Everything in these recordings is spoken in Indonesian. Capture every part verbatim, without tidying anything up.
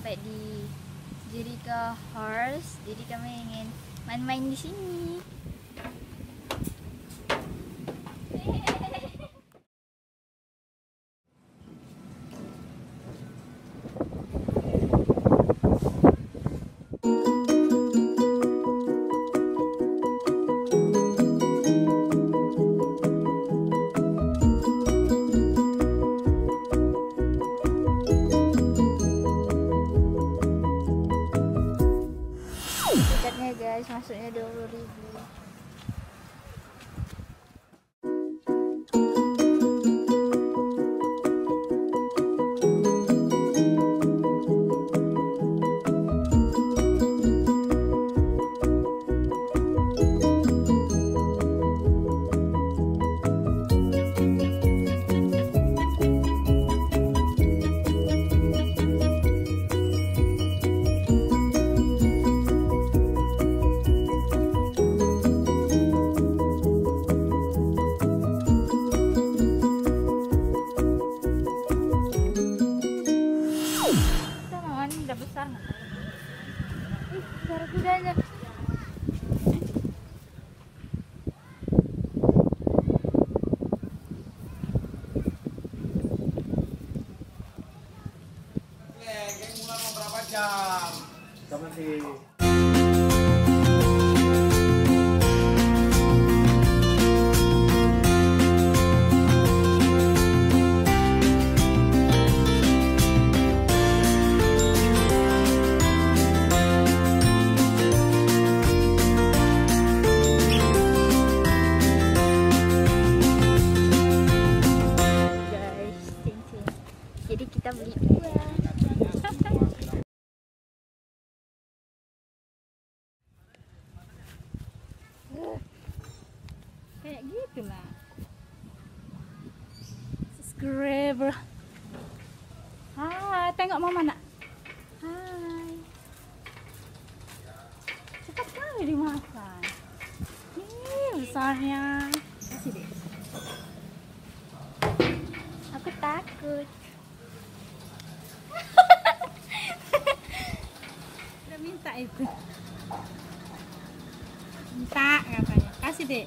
sampai di Jericho Horse, jadi kami ingin main-main di sini. Tiketnya guys, masuknya dua puluh ribu. Udah besar nggak? Ih, suara kudanya. Ya, geng mulai mau berapa jam? Sama sih. Jadi kita beli dua. Kayak gitu lah. Subscriber. Hai, tengok mama nak. Hai. Cepat sekali dimakan. Ih, besarnya. Kasih deh. Aku takut. Udah minta itu, minta katanya, kasih deh.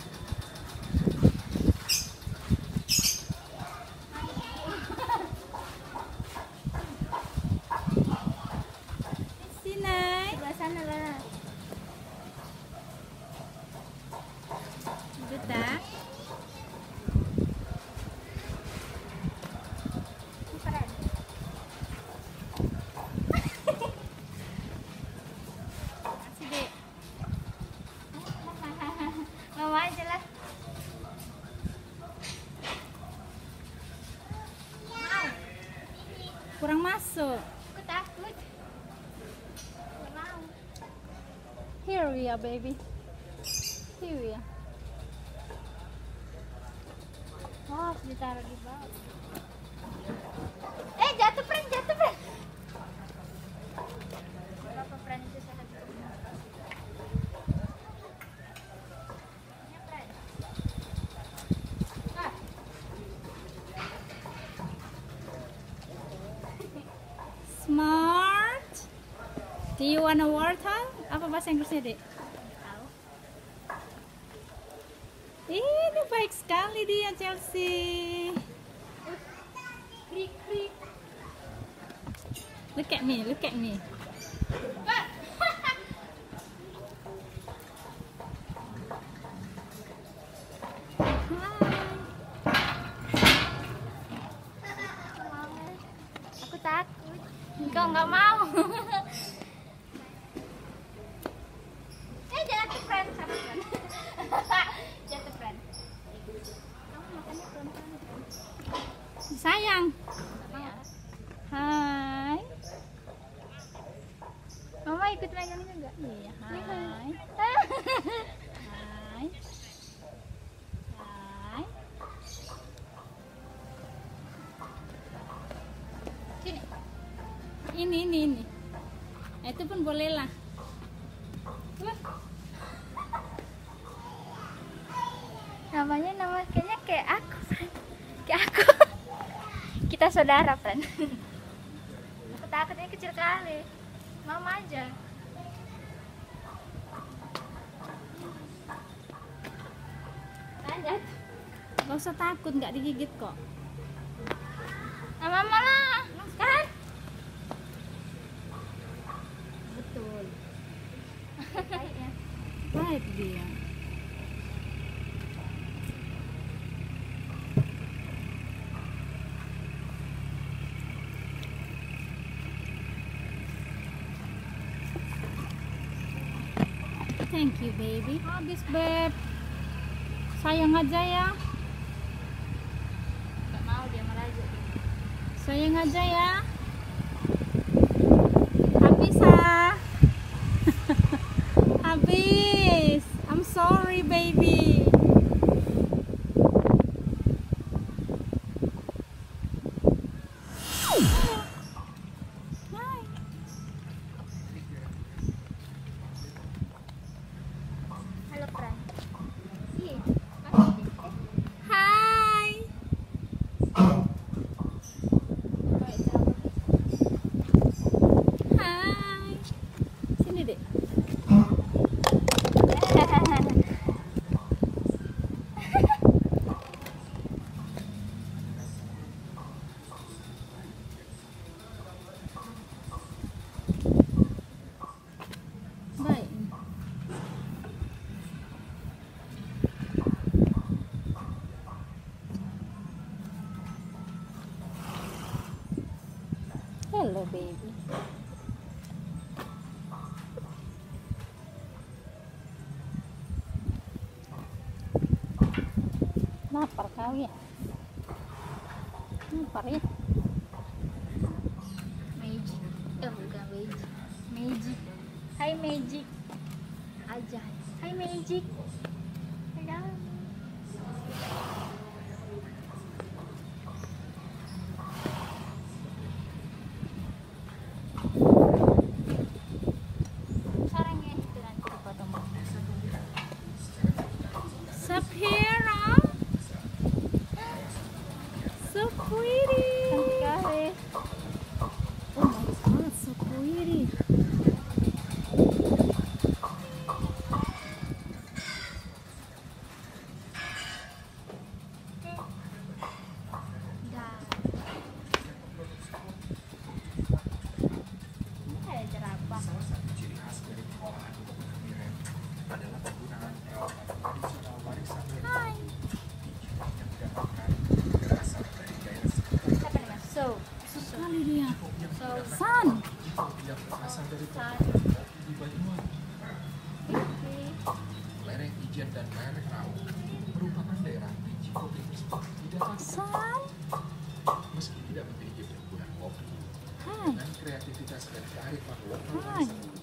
Sini, sebelah sana lah. Juta. Mama aja lah. Mau. Kurang masuk. Aku takut. Gak mau. Here we are, baby. Here we are. Oh, ditaruh di bawah. Eh, jatuh prank, jatuh prank. Berapa prank itu saya kasih? Smart. Do you want a water? Apa bahasa Inggrisnya, Dek? Tahu. Ini baik sekali dia, Chelsea. Krik krik. Look at me, look at me. Aku takut. Kau nggak mau. Eh, jatuh friend, sama friend. Jatuh friend. Kamu makannya pelan-pelan. Sayang. Ya. Hai. Mama ikut megang juga. Iya. Hai. Hai. Hai. Sini. Ini, ini, ini. Itu pun boleh lah. Namanya nama kayaknya kayak aku, friend. Kayak aku. Kita saudara, friend. Aku takut, ini kecil kali. Mama aja. Lanjut. Gak usah takut, nggak digigit kok. Nah, mama lah, kan? Betul. Baiknya. Baik dia. Thank you baby. Habis beb. Sayang aja ya. Gak mau dia merajuk. Sayang aja ya. Habis ah. Habis. I'm sorry baby. Hai. Halo Pran. Iya. Mami. Hai. Hai. Sini dek. Baik. Hello baby. Lapar kau ya? Lapar ya? Magic. Eh, bukan Magic. Magic. Hai Magic. Aja. Hai Magic. Ada. Sarangnya itu nanti dipotong. Sapphira. So pretty. Cantik kali. Oh my god, so pretty. Dah. Ada jerapah. Salah satu ciri khas dari pengolahan untuk miren adalah penggunaan perawatan tradisional warisan yang Hai. mendapatkan berasal dari daerah sekitar. Apa namanya? So. Sekali dia. So. San. Yang berasal dari San. di Banyuwangi. Oke. Lereng Ijen dan lereng Raung merupakan daerah biji kopi tersebut didapat San. meski tidak memiliki perkebunan kopi. Hai. Dengan kreativitas dan kearifan lokal Hai. tersebut.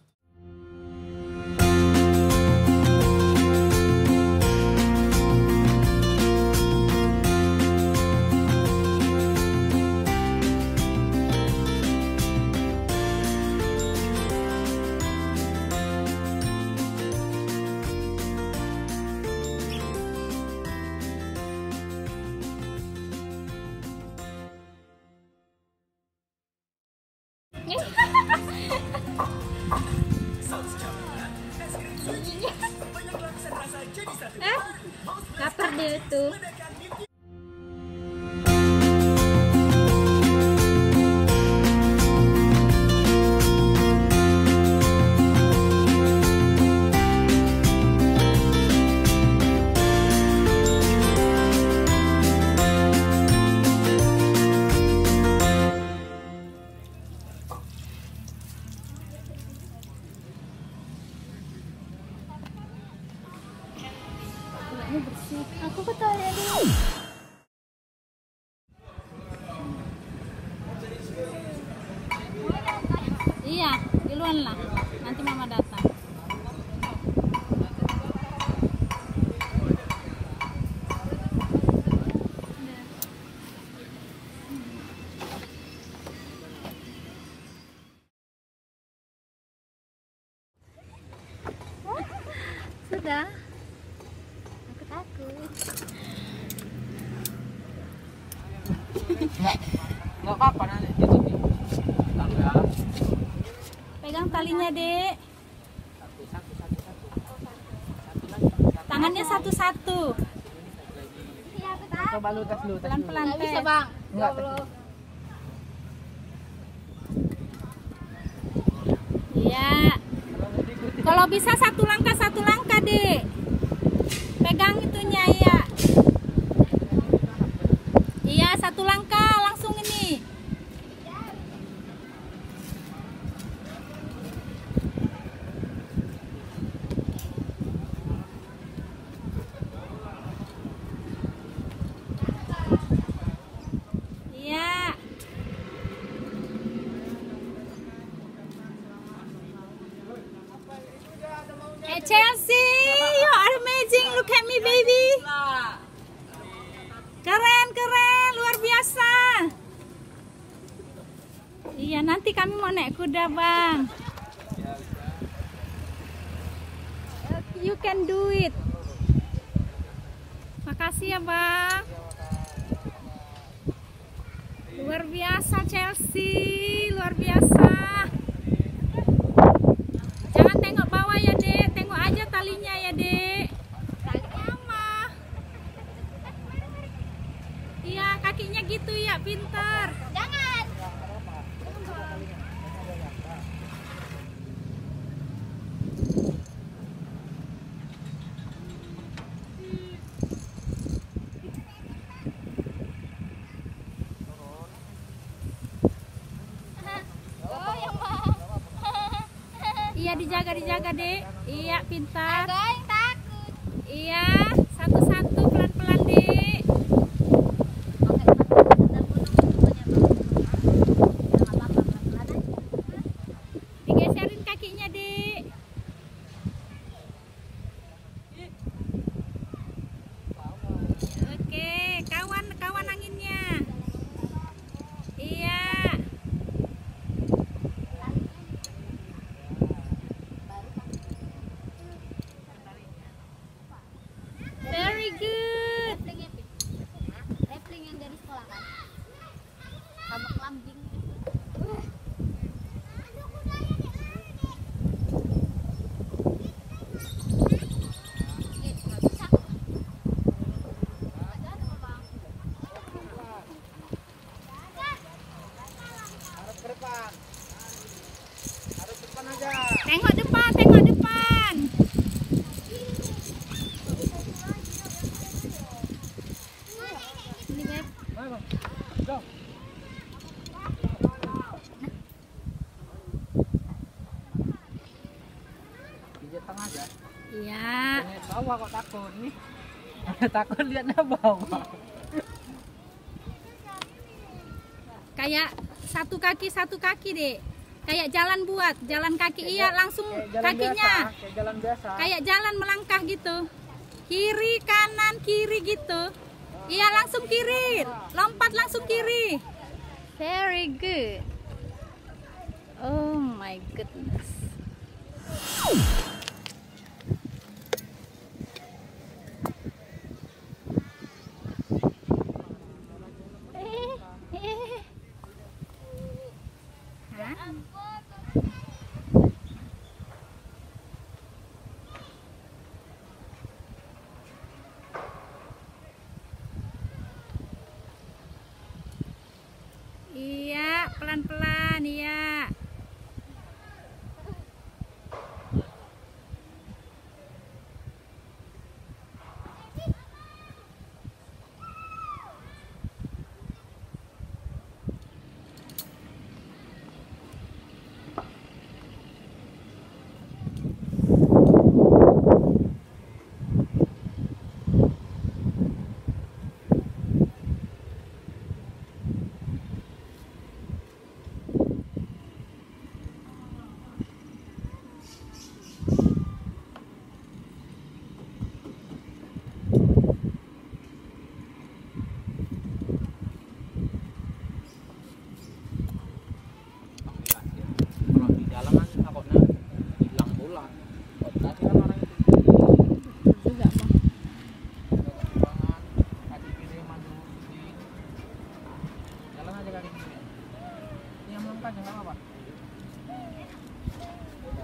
Eh, lapar dia tuh. Ini bersih. Aku ke toilet dulu. Iya, duluan lah. Nanti mama datang. Sudah. Aku takut. Nggak apa-apa nanti YouTube. tangannya, Dek. Satu, satu, satu, satu. Satu lagi. Tangannya satu-satu. Coba lu tes lu, tes dulu. Pelan-pelan, Nggak tes. bisa bang. Enggak, Ya Allah. Iya. Kalau bisa satu langkah satu langkah, Dek. Pegang itunya ya. Iya, satu langkah langsung ini. Iya. Hey Chelsea, you are amazing. Look at me, baby. Keren, keren, luar biasa. Iya, nanti kami mau naik kuda, Bang. You can do it. Makasih ya, Bang. Luar biasa, Chelsea. Luar biasa. Jangan tengok bawah ya, Dek. Tengok aja talinya ya, Dek. Talinya mah. Iya, kakinya gitu ya, pintar. Jangan. Oh, yang mau. Iya, dijaga, dijaga, Dek. Iya, pintar. Ada yang takut. Iya, satu-satu pelan-pelan, Dek. Digeserin kakinya, Dek. Oke, kawan, kawan anginnya. Iya. Very good. Rappling ya, Pin? Rappling yang dari sekolah kan? Sama lambing. Eh, nggak bisa. Nggak jadi, Bang. Harus ke depan. Harus ke depan aja. Tengok depan, tengok depan. Ini, Beb. Ayo, Bang. Go. Pijat tengah aja. Iya. Lihat bawah kok takut nih. Takut lihatnya bawah. Kayak satu kaki satu kaki, Dek. Kayak jalan buat, jalan kaki. Iya, langsung Kayak jalan kakinya. biasa, kayak jalan biasa. Kayak jalan melangkah gitu. Kiri, kanan, kiri gitu. Iya, langsung kiri. Lompat langsung kiri. Very good. Oh my goodness. Eh, eh. Hah? Iya, pelan-pelan, iya. Kalau di jalan kan takutnya hilang pulang. Tadi kan orang itu Juga, Bang. kekurangan kaki kiri maju di jalan aja kaki kiri. Ini yang melangkah jangan apa.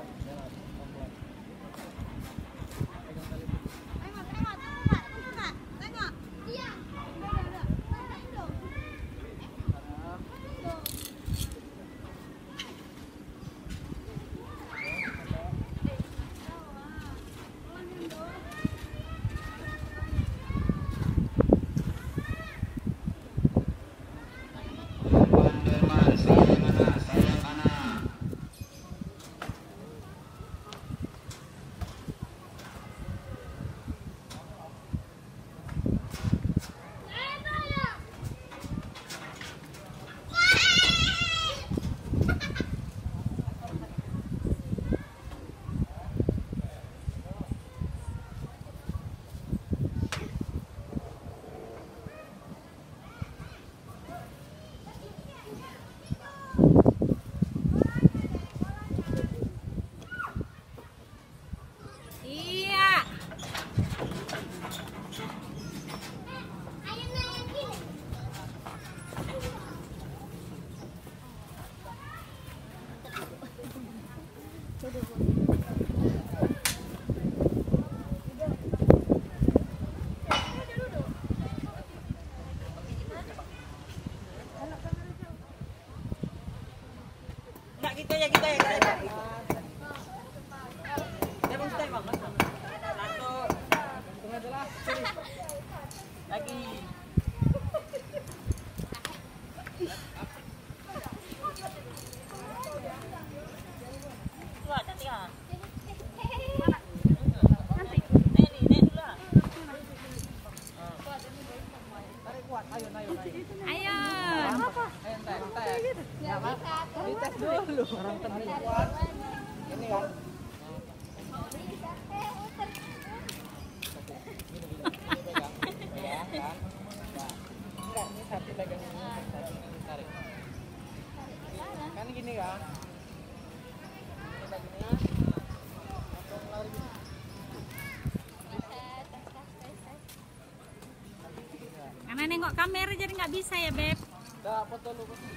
Nak kita ya kita ya kita ya. Dia mau stay bang. Satu. Tengah adalah. Lagi. Wah, cantik ah. Nanti. Nih nih nih dulu lah. Tarik kuat, ayo ayo ayo. Ayo. Ayo tes tes. Ya, Mas. Dites dulu. Orang tarik kuat. Ini kan. Enggak, ini satu pegang ini, satu ini tarik. Kan gini kan? Ini lagi nih. Langsung lari gini. Karena nengok kamera jadi nggak bisa ya, Beb. Dah, foto lu. Foto.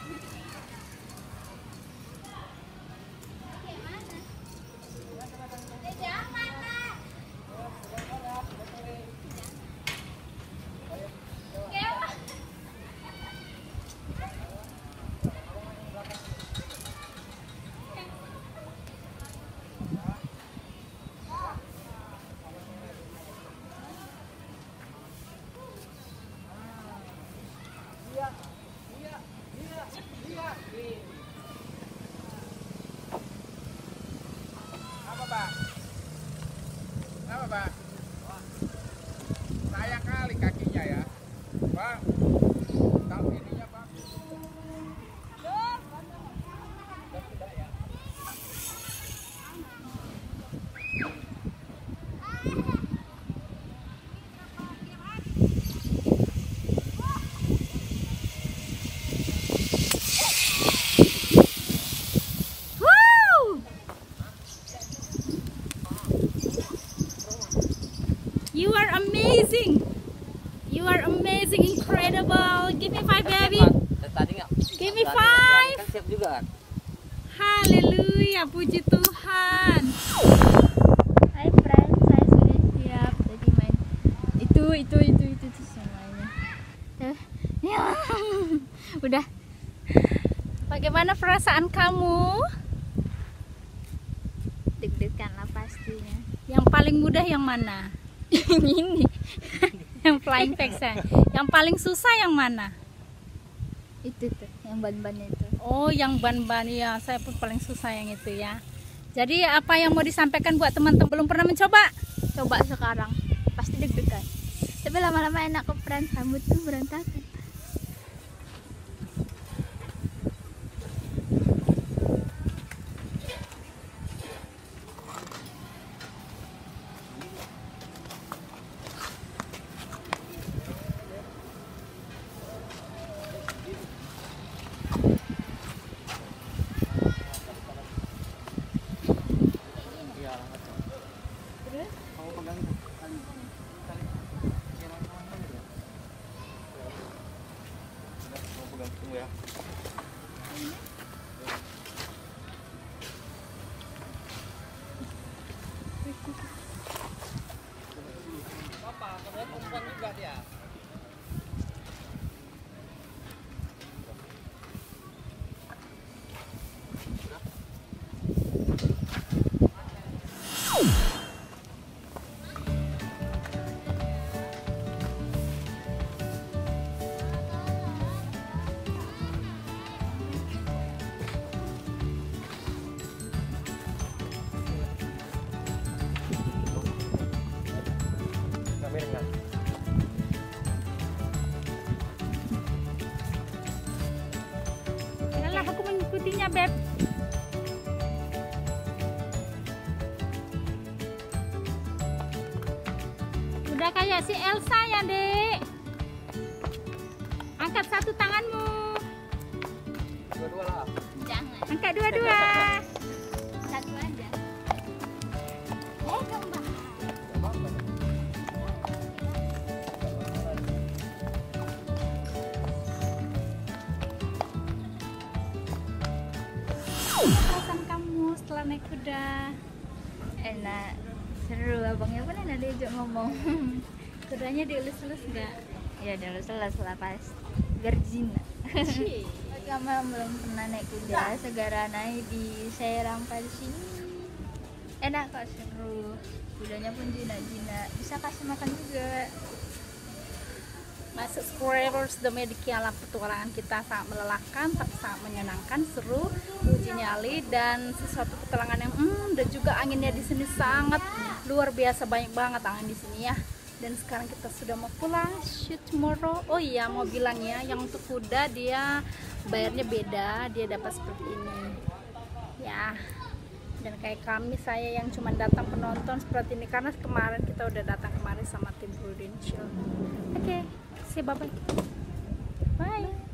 Apa, Pak? Apa, Pak? Sayang kali kakinya ya. Pak. Tahu ininya, Pak. Woo! You are amazing. You are amazing, incredible. Give me five, baby. Tadi nggak? Give me five. Kan siap juga kan? Haleluya, puji Tuhan. Hai friends, saya sudah siap jadi main itu itu itu itu, itu semuanya. Eh, ya. Udah. Bagaimana perasaan kamu? Deg-degan lah pastinya. Yang paling mudah yang mana? Yang ini. Yang flying fax ya? Yang paling susah yang mana? Itu tuh, yang ban-ban itu. Oh, yang ban-ban ya. Saya pun paling susah yang itu ya. Jadi apa yang mau disampaikan buat teman-teman belum pernah mencoba? Coba sekarang, pasti deg-degan. Tapi lama-lama enak kok friends, rambut tuh berantakan. Kamu pegang itu. Tarik. Kamu pegang tunggu ya. Papa, kemudian perempuan juga dia. Yalah, aku mengikutinya, Beb. Udah kayak si Elsa ya, Dek. Angkat satu tanganmu. Dua-dua lah. Jangan, Angkat dua-dua. satu aja. Eh, kembang. Perasaan kamu setelah naik kuda. Enak, seru. Abangnya pun enak diajak ngomong. Kudanya dielus-elus nggak? Ya udah lu selas lah pas virgin. Kamu belum pernah naik kuda, segera naik di Serang pada sini. Enak kok, seru. Kudanya pun jinak-jinak, bisa kasih makan juga. My subscribers, demikianlah petualangan kita, sangat melelahkan tapi sangat menyenangkan, seru, uji nyali dan sesuatu petualangan yang hmm, dan juga anginnya di sini sangat luar biasa, banyak banget angin di sini ya. Dan sekarang kita sudah mau pulang, shoot tomorrow. Oh iya, mau bilang ya, yang untuk kuda dia bayarnya beda, dia dapat seperti ini ya. Dan kayak kami, saya yang cuma datang penonton seperti ini karena kemarin kita udah datang kemarin sama tim Prudential. Oke, okay, say bye bye. Bye.